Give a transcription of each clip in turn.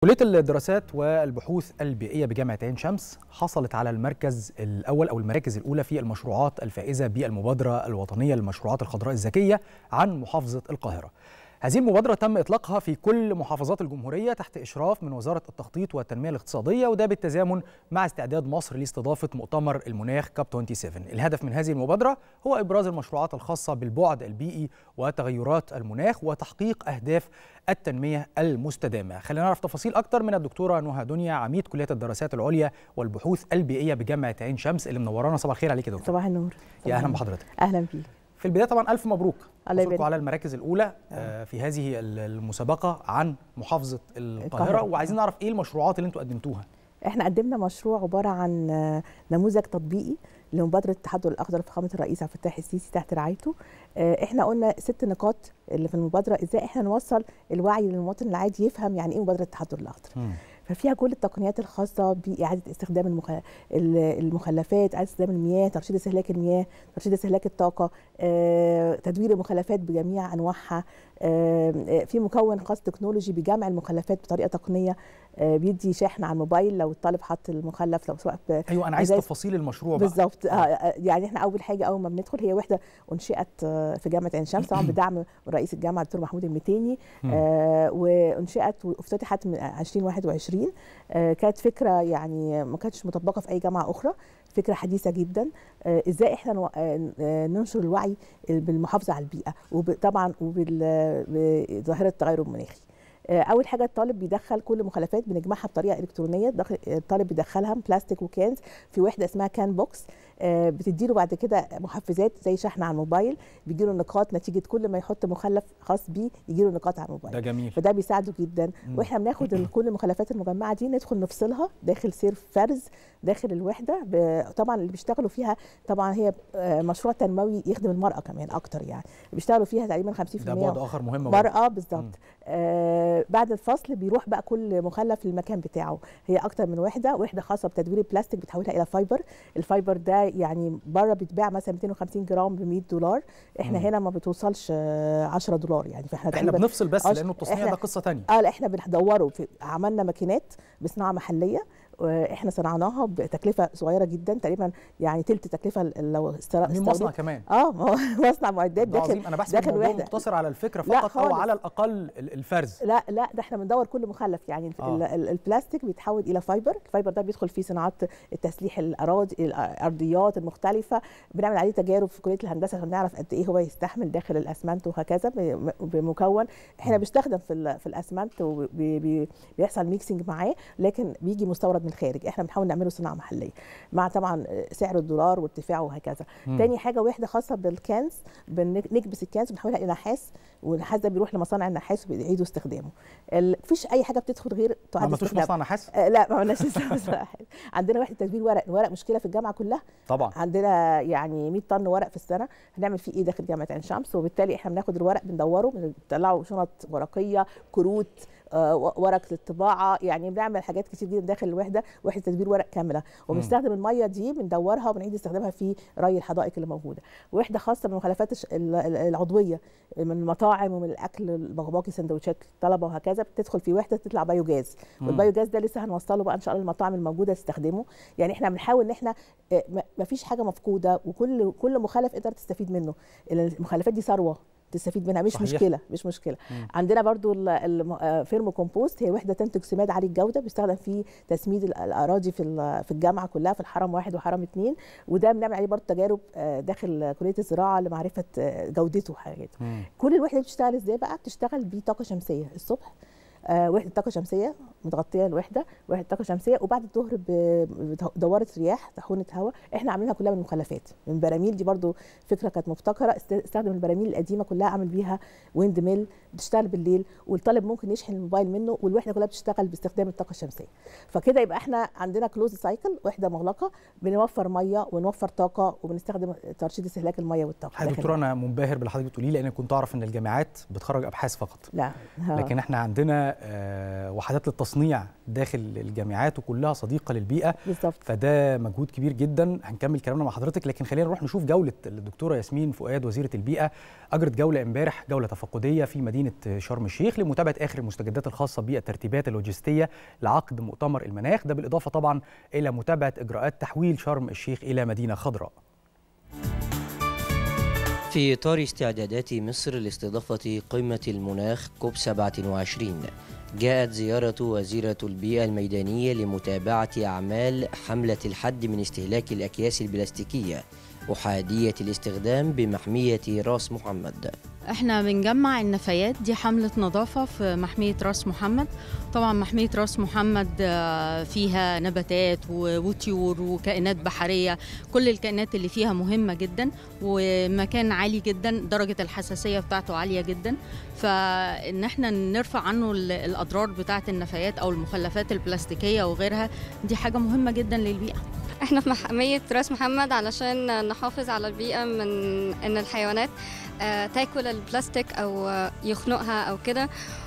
كلية الدراسات والبحوث البيئية بجامعة عين شمس حصلت على المركز الأول أو المراكز الأولى في المشروعات الفائزة بالمبادرة الوطنية للمشروعات الخضراء الذكية عن محافظة القاهرة. هذه المبادرة تم إطلاقها في كل محافظات الجمهورية تحت إشراف من وزارة التخطيط والتنمية الاقتصادية، وده بالتزامن مع استعداد مصر لاستضافة مؤتمر المناخ كاب 27. الهدف من هذه المبادرة هو إبراز المشروعات الخاصة بالبعد البيئي وتغيرات المناخ وتحقيق أهداف التنمية المستدامة. خلينا نعرف تفاصيل أكتر من الدكتورة نهى دنيا، عميد كلية الدراسات العليا والبحوث البيئية بجامعة عين شمس، اللي منورانا. صباح الخير عليك يا دكتور. صباح النور. يا أهلا بحضرتك. أهلا بيك. في البداية طبعا ألف مبروك حصولكم على المراكز الأولى في هذه المسابقة عن محافظة القاهرة، وعايزين نعرف إيه المشروعات اللي أنتوا قدمتوها. احنا قدمنا مشروع عبارة عن نموذج تطبيقي لمبادرة التحضر الأخضر لفخامة الرئيس عبد الفتاح السيسي تحت رعايته. احنا قلنا 6 نقاط اللي في المبادرة، ازاي احنا نوصل الوعي للمواطن العادي يفهم يعني ايه مبادرة التحضر الأخضر. ففيها كل التقنيات الخاصة بإعادة استخدام المخلفات، إعادة استخدام المياه، ترشيد استهلاك المياه، ترشيد استهلاك الطاقة، تدوير المخلفات بجميع أنواعها. في مكون خاص تكنولوجي بجمع المخلفات بطريقة تقنية، بيدي شاحن على الموبايل لو الطالب حط المخلف، لو سواء ايوه انا عايز تفاصيل المشروع بقى. بالظبط. يعني احنا اول حاجه اول ما بندخل هي وحده انشئت في جامعه عين شمس طبعا بدعم من رئيس الجامعه الدكتور محمود المتيني، وانشئت وافتتحت من 2021. كانت فكره يعني ما كانتش مطبقه في اي جامعه اخرى، فكره حديثه جدا. ازاي احنا ننشر الوعي بالمحافظه على البيئه وطبعا وبظاهره التغير المناخي. اول حاجه الطالب بيدخل كل مخلفات بنجمعها بطريقه الكترونيه، الطالب بيدخلها بلاستيك وكانز في وحده اسمها كان بوكس، بتديله بعد كده محفزات زي شحن على الموبايل، بيجيله نقاط نتيجه كل ما يحط مخلف خاص بيه يجيله نقاط على الموبايل. ده جميل، فده بيساعده جدا. واحنا بناخد كل المخلفات المجمعه دي ندخل نفصلها داخل سير فرز داخل الوحده. طبعا اللي بيشتغلوا فيها طبعا هي مشروع تنموي يخدم المراه كمان اكتر، يعني بيشتغلوا فيها تقريبا 50% ده بعد اخر مهم مرأة بالظبط. بعد الفصل بيروح بقى كل مخلف للمكان بتاعه. هي اكتر من وحده خاصه بتدوير البلاستيك بتحولها الى فايبر. الفايبر ده يعني بره بيتباع مثلا 250 جرام ب $100، احنا هنا ما بتوصلش $10 يعني. احنا بنفصل بس لانه التصنيع ده قصه ثانيه. لا احنا بندوره عملنا ماكينات بصناعه محليه، احنا صنعناها بتكلفه صغيره جدا، تقريبا يعني تلت تكلفه لو من مصنع كمان. مصنع معدات داخل. انا بحسب الموضوع مقتصر على الفكره فقط او على الاقل الفرز. لا ده احنا بندور كل مخلف، يعني البلاستيك بيتحول الى فايبر. الفايبر ده بيدخل فيه صناعات التسليح الارضيات المختلفه، بنعمل عليه تجارب في كليه الهندسه عشان نعرف قد ايه هو يستحمل داخل الاسمنت وهكذا. بمكون احنا بيستخدم في الاسمنت وبيحصل ميكسنج معاه، لكن بيجي مستورد من الخارج. احنا بنحاول نعمله صناعه محليه مع طبعا سعر الدولار وارتفاعه وهكذا. تاني حاجه وحده خاصه بالكنز، بنكبس الكنز بنحولها الى نحاس، والنحاس ده بيروح لمصانع النحاس وبيعيدوا استخدامه. مفيش اي حاجه بتدخل غير تعاد ما عملتوش مصنع نحاس؟ لا ما عملناش مصنع نحاس. عندنا وحده تدوير ورق. الورق مشكله في الجامعه كلها طبعا. عندنا يعني 100 طن ورق في السنه، هنعمل فيه ايه داخل جامعه عين شمس؟ وبالتالي احنا بناخد الورق بندوره، بنطلعه شنط ورقيه، كروت، ورق للطباعه، يعني بنعمل حاجات كتير جدا داخل الوحده تدوير ورق كامله. وبنستخدم الميه دي بندورها وبنعيد استخدامها في ري الحدائق اللي موجوده. وحده خاصه بالمخلفات العضويه من المطاعم ومن الاكل، الباقي سندوتشات الطلبه وهكذا، بتدخل في وحده تطلع بايوجاز. والبايوجاز ده لسه هنوصله بقى ان شاء الله المطاعم الموجوده تستخدمه. يعني احنا بنحاول ان احنا ما فيش حاجه مفقوده، وكل مخلف تقدر تستفيد منه. المخلفات دي ثروه تستفيد منها، مش صحيح. مش مشكله. عندنا برضو الفيرمو كومبوست، هي وحده تنتج سماد عالي الجوده، بيستخدم في تسميد الاراضي في الجامعه كلها، في الحرم 1 وحرم 2، وده بنعمل عليه برضو تجارب داخل كليه الزراعه لمعرفه جودته وحاجاته. كل الوحده بتشتغل ازاي بقى؟ بتشتغل بطاقه شمسيه الصبح، وحده طاقه شمسيه متغطيه الوحده، وحده طاقه شمسيه، وبعد الظهر بدوره رياح طاحونه هواء. احنا عاملينها كلها من مخلفات، من براميل. دي برضو فكره كانت مبتكره، استخدم البراميل القديمه كلها، عمل بيها ويند ميل بتشتغل بالليل، والطالب ممكن يشحن الموبايل منه، والوحده كلها بتشتغل باستخدام الطاقه الشمسيه. فكده يبقى احنا عندنا كلوز سايكل، وحده مغلقه، بنوفر ميه ونوفر طاقه، وبنستخدم ترشيد استهلاك الميه والطاقه. يا دكتوره انا منبهر باللي حضرتك بتقوليه، لان كنت اعرف ان الجامعات بتخرج ابحاث فقط. لا لكن احنا عندنا وحدات للتصنيع داخل الجامعات وكلها صديقه للبيئه بالظبط. فده مجهود كبير جدا. هنكمل كلامنا مع حضرتك، لكن خلينا نروح نشوف جوله الدكتوره ياسمين فؤاد وزيره البيئه. اجرت جوله امبارح، جوله تفقديه في مدينه شرم الشيخ لمتابعه اخر المستجدات الخاصه بالترتيبات اللوجستيه لعقد مؤتمر المناخ، ده بالاضافه طبعا الى متابعه اجراءات تحويل شرم الشيخ الى مدينه خضراء. في إطار استعدادات مصر لاستضافة قمة المناخ كوب 27 جاءت زيارة وزيرة البيئة الميدانية لمتابعة أعمال حملة الحد من استهلاك الأكياس البلاستيكية أحادية الاستخدام بمحمية راس محمد. احنا بنجمع النفايات دي، حملة نظافة في محمية راس محمد. طبعا محمية راس محمد فيها نباتات وطيور وكائنات بحرية، كل الكائنات اللي فيها مهمة جدا، ومكان عالي جدا، درجة الحساسية بتاعته عالية جدا، فإن احنا نرفع عنه الأضرار بتاعة النفايات أو المخلفات البلاستيكية وغيرها، دي حاجة مهمة جدا للبيئة. احنا في محمية راس محمد علشان نحافظ على البيئة من ان الحيوانات تاكل البلاستيك او يخنقها او كده.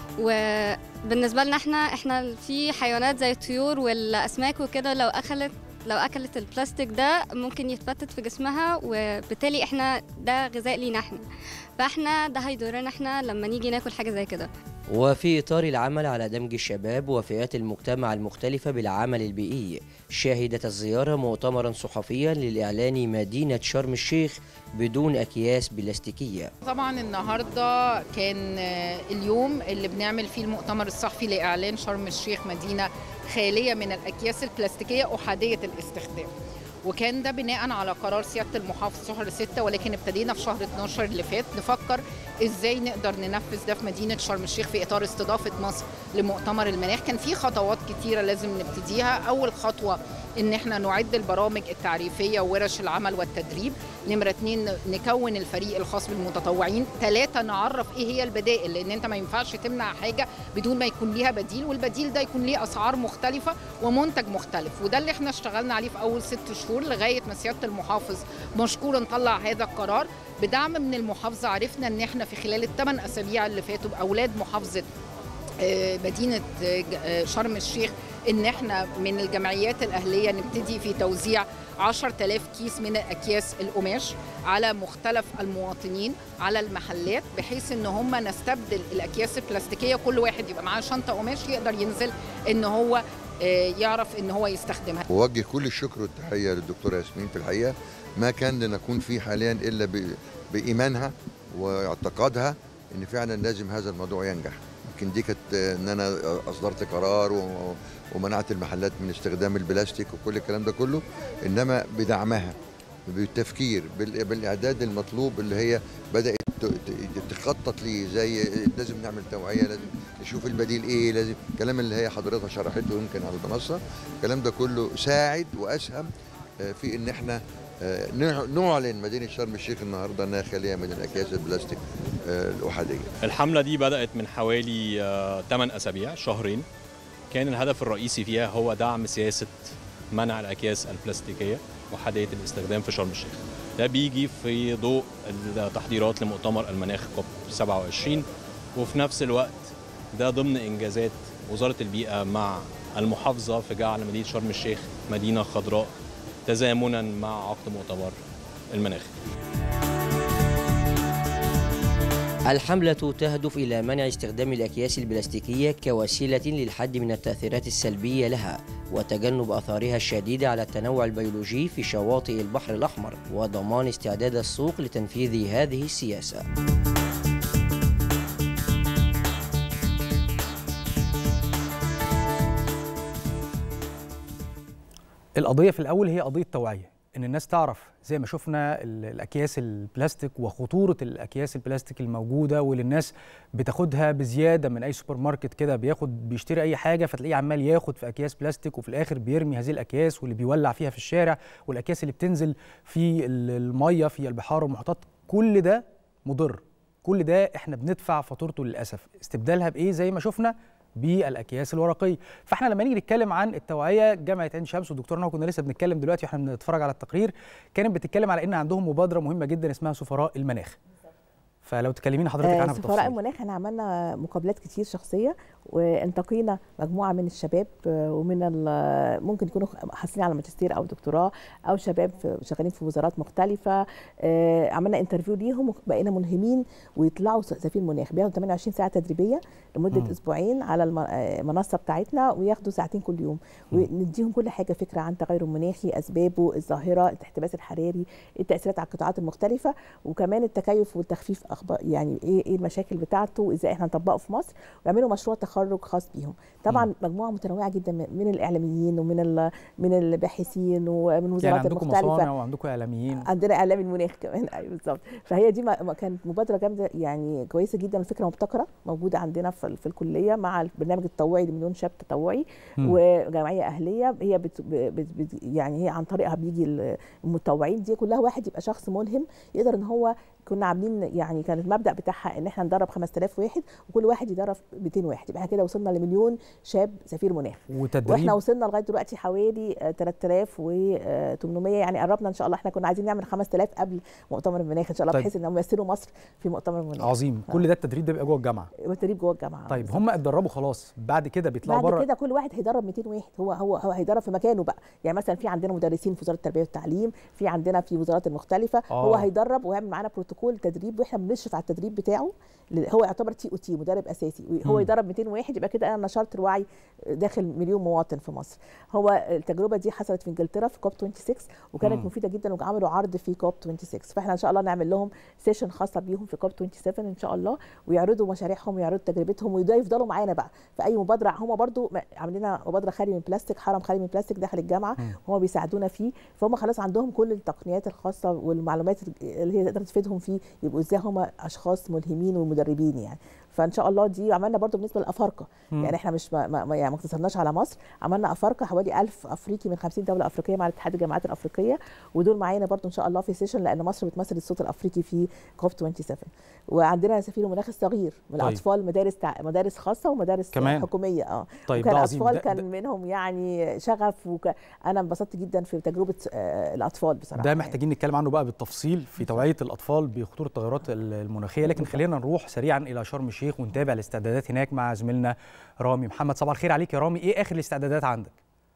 وبالنسبة لنا احنا في حيوانات زي الطيور والاسماك وكده، لو اكلت البلاستيك ده ممكن يتفتت في جسمها، وبالتالي احنا ده غذاء لينا احنا، فاحنا ده هيضرنا احنا لما نيجي ناكل حاجة زي كده. وفي إطار العمل على دمج الشباب وفئات المجتمع المختلفة بالعمل البيئي، شهدت الزيارة مؤتمرا صحفيا للإعلان مدينة شرم الشيخ بدون أكياس بلاستيكية. طبعا النهاردة كان اليوم اللي بنعمل فيه المؤتمر الصحفي لإعلان شرم الشيخ مدينة خالية من الأكياس البلاستيكية أحادية الاستخدام، وكان ده بناء على قرار سيادة المحافظ شهر 6، ولكن ابتدينا في شهر 12 اللي فات نفكر ازاي نقدر ننفذ ده في مدينة شرم الشيخ في إطار استضافة مصر لمؤتمر المناخ. كان في خطوات كتيرة لازم نبتديها. أول خطوة إن احنا نعد البرامج التعريفية وورش العمل والتدريب. نمرة 2 نكون الفريق الخاص بالمتطوعين. 3 نعرف ايه هي البدائل، لأن انت ما ينفعش تمنع حاجة بدون ما يكون ليها بديل، والبديل ده يكون ليه أسعار مختلفة ومنتج مختلف، وده اللي احنا اشتغلنا عليه في أول 6 شهور لغاية ما سيادة المحافظ مشكورا طلع هذا القرار. بدعم من المحافظة عرفنا ان احنا في خلال ال8 أسابيع اللي فاتوا بأولاد محافظة مدينة شرم الشيخ ان احنا من الجمعيات الأهلية نبتدي في توزيع 10,000 كيس من الأكياس القماش على مختلف المواطنين على المحلات، بحيث ان هم نستبدل الأكياس البلاستيكية، كل واحد يبقى معاه شنطة قماش يقدر ينزل ان هو يعرف ان هو يستخدمها. ووجه كل الشكر والتحية للدكتورة ياسمين. في الحقيقة ما كان لنكون فيه حاليا إلا بإيمانها واعتقادها إن فعلا لازم هذا الموضوع ينجح. يمكن دي كانت إن أنا أصدرت قرار ومنعت المحلات من استخدام البلاستيك وكل الكلام ده كله، إنما بدعمها بالتفكير بالإعداد المطلوب اللي هي بدأت تخطط ليه، زي لازم نعمل توعية، لازم نشوف البديل إيه، لازم الكلام اللي هي حضرتها شرحته يمكن على المنصة. الكلام ده كله ساعد وأسهم في إن إحنا نعلن مدينة شرم الشيخ النهارده انها خاليه من الاكياس البلاستيك الاحاديه. الحمله دي بدات من حوالي 8 اسابيع، شهرين. كان الهدف الرئيسي فيها هو دعم سياسه منع الاكياس البلاستيكيه احاديه الاستخدام في شرم الشيخ. ده بيجي في ضوء التحضيرات لمؤتمر المناخ كوب 27، وفي نفس الوقت ده ضمن انجازات وزاره البيئه مع المحافظه في جعل مدينه شرم الشيخ مدينه خضراء تزامنا مع عقد مؤتمر المناخ. الحملة تهدف إلى منع استخدام الأكياس البلاستيكية كوسيلة للحد من التأثيرات السلبية لها وتجنب آثارها الشديدة على التنوع البيولوجي في شواطئ البحر الأحمر، وضمان استعداد السوق لتنفيذ هذه السياسة. القضية في الأول هي قضية توعية، إن الناس تعرف زي ما شفنا الأكياس البلاستيك وخطورة الأكياس البلاستيك الموجودة، واللي الناس بتاخدها بزيادة من أي سوبر ماركت كده، بيشتري أي حاجة فتلاقيه عمال ياخد في أكياس بلاستيك، وفي الآخر بيرمي هذه الأكياس، واللي بيولع فيها في الشارع، والأكياس اللي بتنزل في المية في البحار والمحيطات. كل ده مضر، كل ده إحنا بندفع فاتورته للأسف. استبدالها بإيه؟ زي ما شفنا بالاكياس الورقيه. فاحنا لما نيجي نتكلم عن التوعيه، جامعه عين شمس والدكتور نهى كنا لسه بنتكلم دلوقتي واحنا بنتفرج على التقرير، كانت بتتكلم على ان عندهم مبادره مهمه جدا اسمها سفراء المناخ. فلو تكلمينا حضرتك عنها بالتفصيل. سفراء المناخ احنا عملنا مقابلات كتير شخصيه، وانتقينا مجموعه من الشباب ومن ممكن يكونوا حاصلين على ماجستير او دكتوراه او شباب شغالين في وزارات مختلفه. عملنا انترفيو ليهم وبقينا ملهمين ويطلعوا سفير مناخ، بياخدوا 28 ساعه تدريبيه لمده اسبوعين على المنصه بتاعتنا، وياخدوا ساعتين كل يوم، ونديهم كل حاجه فكره عن التغير المناخي، اسبابه، الظاهره، الاحتباس الحراري، التاثيرات على القطاعات المختلفه، وكمان التكيف والتخفيف اخبار يعني ايه المشاكل بتاعته وازاي احنا نطبقه في مصر، ويعملوا مشروع تخرج خاص بيهم. طبعا مجموعه متنوعه جدا من الاعلاميين ومن الباحثين ومن وزارات يعني المختلفه. عندكم مصانع وعندكم اعلاميين. عندنا اعلامي المناخ كمان. ايوه بالظبط. فهي دي كانت مبادره جامده يعني كويسه جدا، الفكره مبتكره موجوده عندنا في الكليه مع البرنامج التطوعي لمليون شاب تطوعي وجمعيه اهليه. هي يعني هي عن طريقها بيجي المتطوعين دي كلها، واحد يبقى شخص ملهم يقدر ان هو، كنا عاملين يعني كان المبدا بتاعها ان احنا ندرب 5000 واحد وكل واحد يدرب 200 واحد، يبقى كده وصلنا لمليون شاب سفير مناخ. واحنا وصلنا لغايه دلوقتي حوالي 3800، يعني قربنا ان شاء الله. احنا كنا عايزين نعمل 5000 قبل مؤتمر المناخ ان شاء الله، طيب. بحيث انهم يمثلوا مصر في مؤتمر المناخ. عظيم. كل ده التدريب ده بيبقى جوه الجامعه؟ التدريب جوه الجامعه. طيب هم اتدربوا خلاص، بعد كده بيطلعوا بره؟ بعد كده كل واحد هيدرب 200 واحد، هو هيدرب في مكانه بقى. يعني مثلا في عندنا مدرسين في وزاره التربيه والتعليم، في عندنا في وزارات المختلفه. هو هيدرب ويعمل معانا بروتوكول تدريب، واحنا بنشرف على التدريب بتاعه. هو يعتبر TOT مدرب اساسي، هو يدرب 200 واحد، يبقى كده انا نشرت الوعي داخل مليون مواطن في مصر. هو التجربه دي حصلت في انجلترا في COP 26 وكانت مفيده جدا، وعملوا عرض في COP 26. فاحنا ان شاء الله نعمل لهم سيشن خاصه بيهم في COP 27 ان شاء الله، ويعرضوا مشاريعهم ويعرضوا تجربتهم، وده يفضلوا معانا بقى في اي مبادره. هم برضو عاملين مبادره خالي من بلاستيك، حرم خالي من بلاستيك داخل الجامعه، هم بيساعدونا فيه. فهم خلاص عندهم كل التقنيات الخاصه والمعلومات اللي هي تقدر تفيدهم فيه، يبقوا ازاي هم اشخاص ملهمين ومدربين يعني. فان شاء الله دي عملنا برضو بالنسبه للافارقه. يعني احنا مش يعني ما اقتصرناش على مصر، عملنا افارقه حوالي 1000 افريقي من 50 دوله افريقيه مع اتحاد الجامعات الافريقيه، ودول معانا برضو ان شاء الله في سيشن، لان مصر بتمثل الصوت الافريقي في COP 27. وعندنا سفير المناخ الصغير من الاطفال، مدارس خاصه ومدارس كمان حكوميه. طيب وكان اطفال كان منهم يعني شغف، انا انبسطت جدا في تجربه الاطفال بصراحه. ده محتاجين نتكلم عنه بقى بالتفصيل في توعيه الاطفال بخطوره التغيرات المناخيه، لكن خلينا نروح سريعا الى شرم الشيخ ونتابع الاستعدادات هناك مع زميلنا رامي محمد. صباح الخير عليك يا رامي، ايه اخر الاستعدادات عندك؟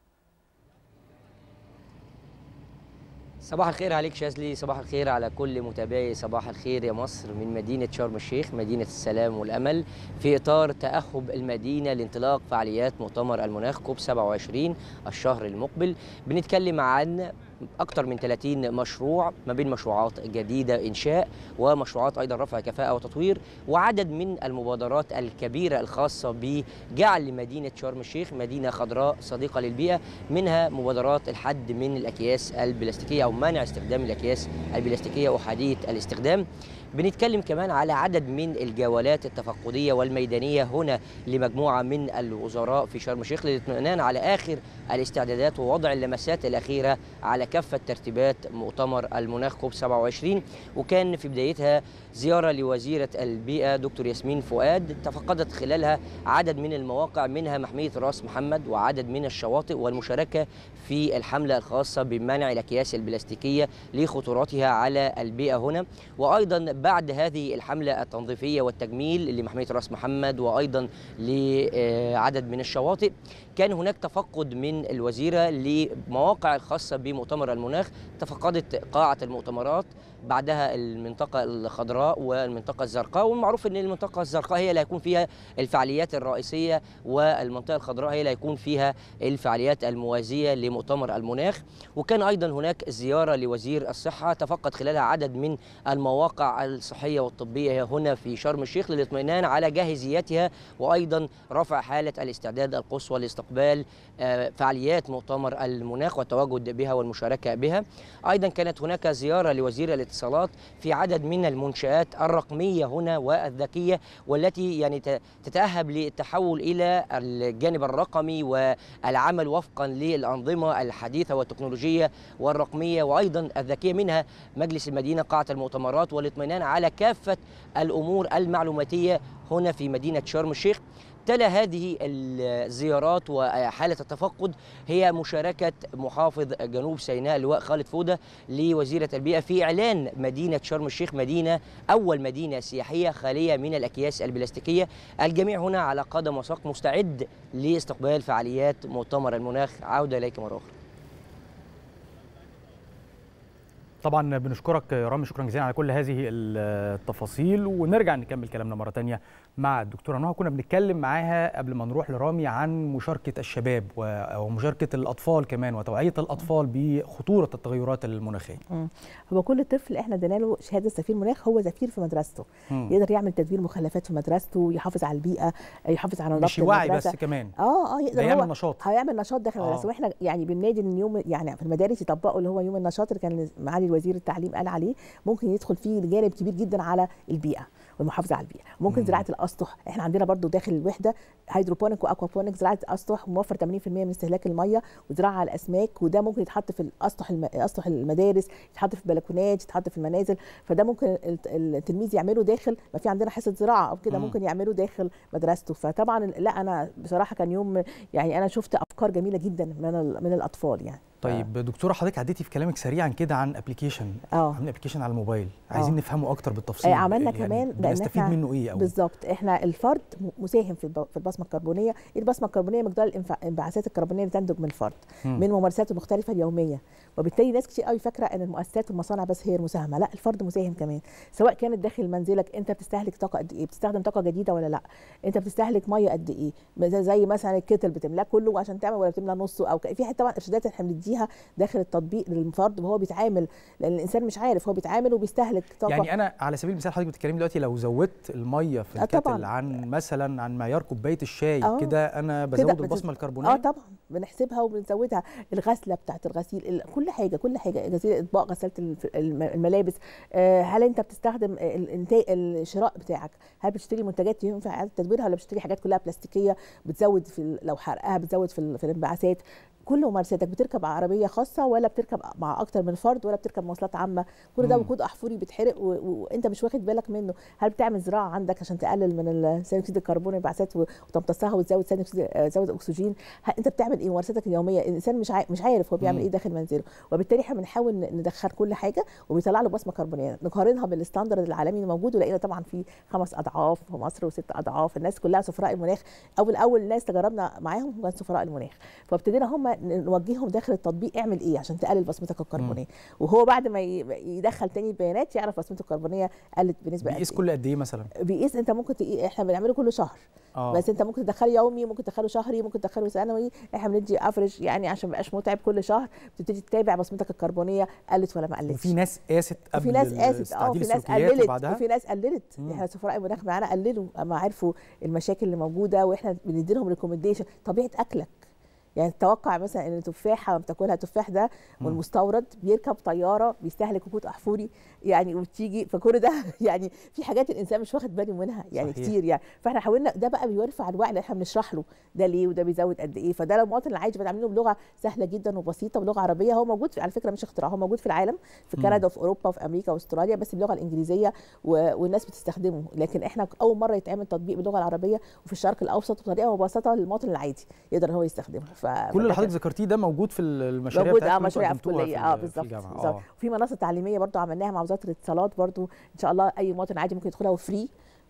صباح الخير عليك شاذلي، صباح الخير على كل متابعي صباح الخير يا مصر من مدينة شرم الشيخ، مدينة السلام والأمل، في إطار تأهب المدينة لانطلاق فعاليات مؤتمر المناخ COP 27 الشهر المقبل. بنتكلم عن أكثر من 30 مشروع، ما بين مشروعات جديدة إنشاء ومشروعات أيضا رفع كفاءة وتطوير، وعدد من المبادرات الكبيرة الخاصة بجعل مدينة شرم الشيخ مدينة خضراء صديقة للبيئة، منها مبادرات الحد من الأكياس البلاستيكية أو منع استخدام الأكياس البلاستيكية أحادية الاستخدام. بنتكلم كمان على عدد من الجولات التفقدية والميدانية هنا لمجموعة من الوزراء في شرم الشيخ للاطمئنان على آخر الاستعدادات ووضع اللمسات الأخيرة على كافة ترتيبات مؤتمر المناخ COP 27. وكان في بدايتها زيارة لوزيرة البيئة دكتور ياسمين فؤاد، تفقدت خلالها عدد من المواقع منها محمية راس محمد وعدد من الشواطئ، والمشاركة في الحملة الخاصة بمنع الأكياس البلاستيكية لخطوراتها على البيئة هنا. وأيضا بعد هذه الحملة التنظيفية والتجميل لمحمية راس محمد وأيضا لعدد من الشواطئ، كان هناك تفقد من الوزيرة لمواقع الخاصة بمؤتمر المناخ. تفقدت قاعة المؤتمرات، بعدها المنطقة الخضراء والمنطقة الزرقاء، والمعروف أن المنطقة الزرقاء هي اللي هيكون فيها الفعاليات الرئيسية، والمنطقة الخضراء هي اللي هيكون فيها الفعاليات الموازية لمؤتمر المناخ. وكان أيضا هناك زيارة لوزير الصحة، تفقد خلالها عدد من المواقع الصحية والطبية هنا في شرم الشيخ للاطمئنان على جاهزيتها، وأيضا رفع حالة الاستعداد القصوى لاستقبال فعاليات مؤتمر المناخ والتواجد بها والمشاركة بها. أيضا كانت هناك زيارة لوزير الاتصالات في عدد من المنشآت الرقمية هنا والذكية، والتي يعني تتأهب للتحول إلى الجانب الرقمي والعمل وفقا للأنظمة الحديثة والتكنولوجية والرقمية وأيضا الذكية، منها مجلس المدينة، قاعة المؤتمرات، والاطمئنان على كافة الأمور المعلوماتية هنا في مدينة شرم الشيخ. ومبتلى هذه الزيارات وحالة التفقد هي مشاركة محافظ جنوب سيناء اللواء خالد فودة لوزيرة البيئة في إعلان مدينة شرم الشيخ مدينة أول مدينة سياحية خالية من الأكياس البلاستيكية. الجميع هنا على قدم وساق مستعد لاستقبال فعاليات مؤتمر المناخ. عودة إليك مرة أخرى. طبعا بنشكرك رامي، شكرا جزيلا على كل هذه التفاصيل، ونرجع نكمل كلامنا مرة تانية مع الدكتورة نهى. كنا بنتكلم معاها قبل ما نروح لرامي عن مشاركة الشباب ومشاركة الأطفال كمان وتوعية الأطفال بخطورة التغيرات المناخية. هو كل طفل احنا ادينا له شهادة سفير مناخ، هو سفير في مدرسته، يقدر يعمل تدوير مخلفات في مدرسته، يحافظ على البيئة، يحافظ على نظافة مش وعي بس كمان يقدر هيعمل نشاط، هيعمل نشاط داخل المدرسة. واحنا يعني بننادي ان يوم يعني في المدارس يطبقوا اللي هو يوم النشاط اللي كان معالي وزير التعليم قال عليه، ممكن يدخل فيه جانب كبير جدا على البيئة والمحافظة على البيئة. ممكن زراعة الأسطح، احنا عندنا برضو داخل الوحدة هيدروبونيك واكوابونيك، زراعة أسطح موفر 80% من استهلاك المية، وزراعة على الأسماك، وده ممكن يتحط في أسطح المدارس، يتحط في البلكونات، يتحط في المنازل. فده ممكن التلميذ يعمله داخل، ما في عندنا حصة زراعة أو كده ممكن يعمله داخل مدرسته. فطبعا لا أنا بصراحة كان يوم يعني أنا شفت أفكار جميلة جدا من الأطفال يعني. طيب دكتورة، حضرتك عديتي في كلامك سريعا كده عن ابلكيشن، عن ابلكيشن على الموبايل، عايزين نفهمه اكتر بالتفصيل. عملنا يعني كمان بنستفيد منه ايه؟ بالظبط، احنا الفرد مساهم في البصمه الكربونيه. البصمه الكربونيه مقدار الانبعاثات الكربونيه اللي تنتج من الفرد من ممارساته المختلفه اليوميه. وبالتالي ناس كتير قوي فاكره ان المؤسسات والمصانع بس هي المساهمه، لا، الفرد مساهم كمان، سواء كانت داخل منزلك انت بتستهلك طاقه قد ايه، بتستخدم طاقه جديده ولا لا، انت بتستهلك ميه قد ايه، زي مثلا الكتل بتملاه كله عشان تعمل ولا بتملى نصه، او في حته طبعا ارشادات احنا بنديها داخل التطبيق للفرد وهو بيتعامل، لان الانسان مش عارف هو بيتعامل وبيستهلك طاقه. يعني انا على سبيل المثال حضرتك بتتكلمي دلوقتي لو زودت الميه في الكتل عن مثلا عن معيار كوبايه الشاي كده انا بزود البصمه الكربونيه. طبعا بنحسبها وبنزودها. الغسله بتاعت الغسيل، كل حاجه غسيل الاطباق، غساله الملابس، هل انت بتستخدم الشراء بتاعك، هل بتشتري منتجات ينفع اعاده تدويرها ولا بتشتري حاجات كلها بلاستيكيه بتزود لو حرقها بتزود في الانبعاثات. كل ممارساتك، بتركب عربيه خاصه ولا بتركب مع اكتر من فرد ولا بتركب مواصلات عامه، كل ده وقود احفوري بيتحرق وانت مش واخد بالك منه. هل بتعمل زراعه عندك عشان تقلل من ثاني اكسيد الكربون والانبعاثات وتمتصها وتزود تزود اكسجين؟ انت بتعمل ايه ممارساتك اليوميه؟ الانسان مش عارف هو بيعمل ايه داخل منزله. وبالتالي احنا بنحاول ندخل كل حاجه وبيطلع له بصمه كربونيه، نقارنها بالستاندرد العالمي الموجود، ولقينا طبعا في 5 أضعاف في مصر و6 أضعاف. الناس كلها سفراء المناخ، اول ناس تجربنا معاهم كانوا سفراء المناخ، فابتدينا هم نوجههم داخل التطبيق اعمل ايه عشان تقلل بصمتك الكربونيه، وهو بعد ما يدخل تاني بيانات يعرف بصمته الكربونيه قلت بنسبه بيقيس كل قد ايه مثلا؟ بيقيس انت ممكن احنا بنعمله كل شهر. بس انت ممكن تدخله يومي، ممكن تدخله شهري، ممكن تدخله سنوي. احنا بندي افريج يعني عشان ما يبقاش متعب. كل شهر بتبتدي تتابع بصمتك الكربونيه قلت ولا ما قلتش. وفي ناس قاست قبل، وفي ناس قاست، تعديل في ناس السلوكيات قللت، وفي ناس قللت. احنا سفراء المناخ معانا قللوا اما عرفوا المشاكل اللي موجوده، واحنا بندي لهم ريكومنديشن. طبيعه اكلك، يعني تتوقع مثلا ان التفاحه بتاكلها التفاح ده والمستورد بيركب طياره بيستهلك وقود احفوري يعني وبتيجي، فكل ده يعني في حاجات الانسان مش واخد باله منها يعني صحيح. كتير يعني. فاحنا حاولنا ده بقى بيرفع الوعي اللي احنا بنشرح له ده ليه وده بيزود قد ايه. فده لو المواطن العادي بنعمله بلغه سهله جدا وبسيطه بلغه عربيه، هو موجود على فكره مش اختراع، هو موجود في العالم في كندا وفي اوروبا وفي امريكا واستراليا، بس باللغه الانجليزيه والناس بتستخدمه. لكن احنا اول مره يتعمل تطبيق باللغه العربيه وفي الشرق الاوسط بطريقه مبسطه للمواطن العادي يقدر هو يستخدمها. كل اللي حضرتك ذكرتيه ده موجود في المشاريع بتاعتكم، مشاريع في الكليه بالظبط. وفي منصه تعليميه برضو عملناها مع وزاره الاتصالات برضو، ان شاء الله اي مواطن عادي ممكن يدخلها وفري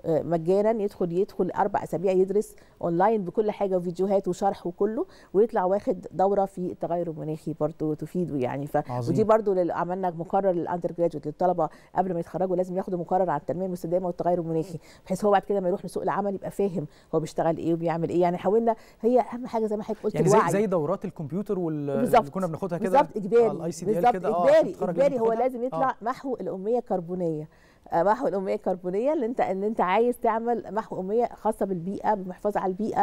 مجانا، يدخل 4 أسابيع يدرس اونلاين بكل حاجه وفيديوهات وشرح وكله، ويطلع واخد دوره في التغير المناخي برضو تفيده يعني. ودي برضو عملنا مقرر للاندر جراجويت للطلبه قبل ما يتخرجوا لازم ياخدوا مقرر عن التنميه المستدامه والتغير المناخي، بحيث هو بعد كده ما يروح لسوق العمل يبقى فاهم هو بيشتغل ايه وبيعمل ايه. يعني حاولنا، هي اهم حاجه زي ما حضرتك قلت يعني الوعي، زي دورات الكمبيوتر اللي كنا بناخدها كده بالظبط اجباري، بالظبط اجباري هو لازم يطلع محو الاميه الكربونيه. محو الاميه الكربونيه اللي انت عايز تعمل محو اميه خاصه بالبيئه، بالحفاظ على البيئه،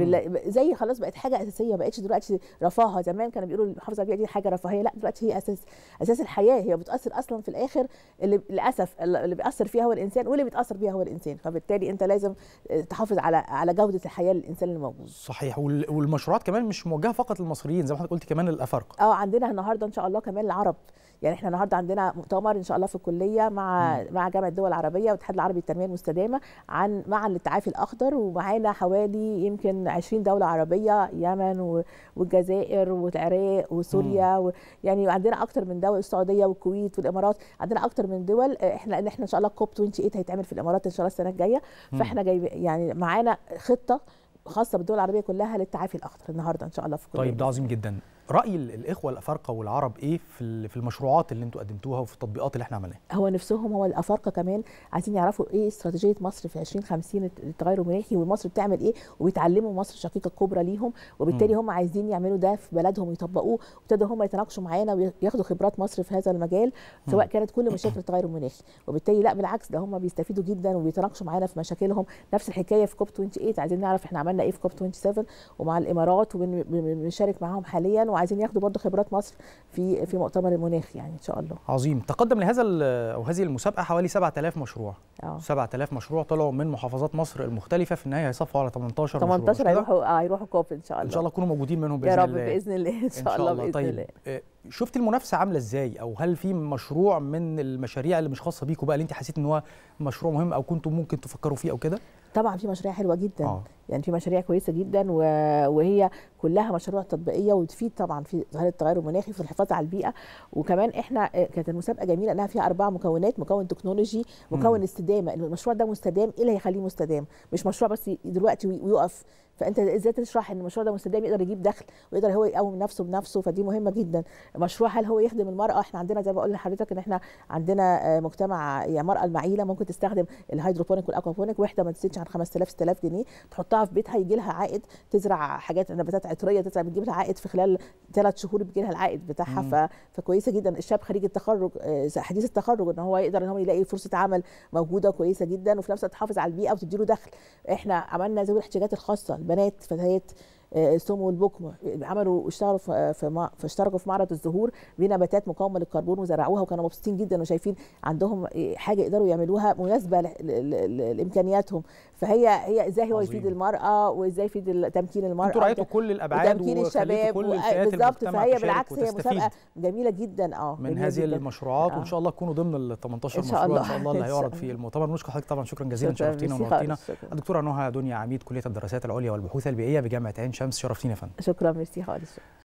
زي خلاص بقت حاجه اساسيه، ما بقتش دلوقتي رفاهه. زمان كانوا بيقولوا المحافظه على البيئه دي حاجه رفاهيه، لا دلوقتي هي اساس الحياه، هي بتاثر اصلا في الاخر. للاسف اللي بيأثر فيها هو الانسان واللي بيتاثر بيها هو الانسان، فبالتالي انت لازم تحافظ على جوده الحياه للانسان اللي موجود. صحيح. والمشروعات كمان مش موجهه فقط للمصريين زي ما حضرتك قلت، كمان الافارقه. عندنا النهارده ان شاء الله كمان العرب، يعني احنا النهارده عندنا مؤتمر ان شاء الله في الكليه مع جامعه الدول العربيه والاتحاد العربي للتنميه المستدامه مستدامه مع التعافي الاخضر، ومعانا حوالي يمكن 20 دوله عربيه، يمن والجزائر والعراق وسوريا يعني عندنا اكتر من دوله، السعوديه والكويت والامارات، عندنا اكتر من دول. احنا ان شاء الله كوب 28 هيتعمل في الامارات ان شاء الله السنه الجايه، فاحنا جاي يعني معانا خطه خاصه بالدول العربيه كلها للتعافي الاخضر النهارده ان شاء الله في كل. طيب ده عظيم جدا. راي الاخوه الافارقه والعرب ايه في المشروعات اللي انتوا قدمتوها وفي التطبيقات اللي احنا عملناها؟ هو نفسهم، هو الافارقه كمان عايزين يعرفوا ايه استراتيجيه مصر في 2050 للتغير المناخي، ومصر بتعمل ايه، وبيتعلموا مصر الشقيقه الكبرى ليهم، وبالتالي هم عايزين يعملوا ده في بلدهم ويطبقوه، وابتدوا هم يتناقشوا معانا وياخدوا خبرات مصر في هذا المجال، سواء كانت كل مشاكل التغير المناخي، وبالتالي لا بالعكس ده هم بيستفيدوا جدا وبيتناقشوا معانا في مشاكلهم. نفس الحكايه في كوب 28، عايزين نعرف احنا عملنا ايه في كوب 27 ومع الامارات، وبنشارك معاهم حاليا، وعايزين ياخدوا برضه خبرات مصر في مؤتمر المناخ يعني ان شاء الله. عظيم. تقدم لهذا او هذه المسابقه حوالي 7000 مشروع. 7000 مشروع طلعوا من محافظات مصر المختلفه، في النهايه هيصفوا على 18 مشروع. هيروحوا كوب ان شاء الله. ان شاء الله تكونوا موجودين منهم باذن الله. يا رب باذن الله ان شاء الله باذن طيب. الله. شفت المنافسه عامله ازاي، او هل في مشروع من المشاريع اللي مش خاصه بيكم بقى اللي انت حسيت ان هو مشروع مهم او كنتم ممكن تفكروا فيه او كده؟ طبعا في مشاريع حلوه جدا. يعني في مشاريع كويسه جدا وهي كلها مشاريع تطبيقيه وتفيد طبعا في ظاهره التغير المناخي في الحفاظ على البيئه. وكمان احنا كانت المسابقه جميله انها فيها 4 مكونات: مكون تكنولوجي، مكون استدامه، ان المشروع ده مستدام، ايه اللي هيخليه مستدام؟ مش مشروع بس دلوقتي ويقف، فانت ازاي تشرح ان المشروع ده مستدام يقدر يجيب دخل ويقدر هو يقوم نفسه بنفسه، فدي مهمه جدا. مشروع هل هو يخدم المراه؟ احنا عندنا زي ما بقول لحضرتك ان احنا عندنا مجتمع يعني المراه المعيله ممكن تستخدم الهيدروبونيك والاكوابونيك، وحده ما تزيدش عن 5000 6000 جنيه تحطها في بيتها يجي لها عائد، تزرع حاجات نباتات عطريه تزرع بتجيب لها عائد في خلال 3 شهور بيجي لها العائد بتاعها. فكويسه جدا. الشاب خريج التخرج حديث التخرج ان هو يقدر ان هو يلاقي فرصه عمل موجوده كويسه جدا، وفي نفس الوقت تحافظ على البيئه وتدي له دخل. احنا عملنا ذوي الاحتياجات الخاصه، البنات فتيات السم والبكم، عملوا اشتركوا في معرض الزهور بنباتات مقاومه للكربون وزرعوها، وكانوا مبسوطين جدا وشايفين عندهم حاجه يقدروا يعملوها مناسبه لامكانياتهم. فهي ازاي هو يفيد المراه وازاي يفيد تمكين المراه. انتوا راعيتوا كل الابعاد وتمكين الشباب بالظبط. فهي بالعكس هي مسابقه جميله جدا من هذه المشروعات، وان شاء الله تكونوا ضمن ال 18 مشروع ان شاء الله اللي هيعرض في المؤتمر. نشكر حضرتك طبعا، شكرا جزيلا، شرفتينا ونورتينا. الدكتوره نهى دنيا، عميد كليه الدراسات العليا والبحوث البيئيه بجامعه عين شمس، شرفتينا يا فندم. شكرا، ميرسي خالص.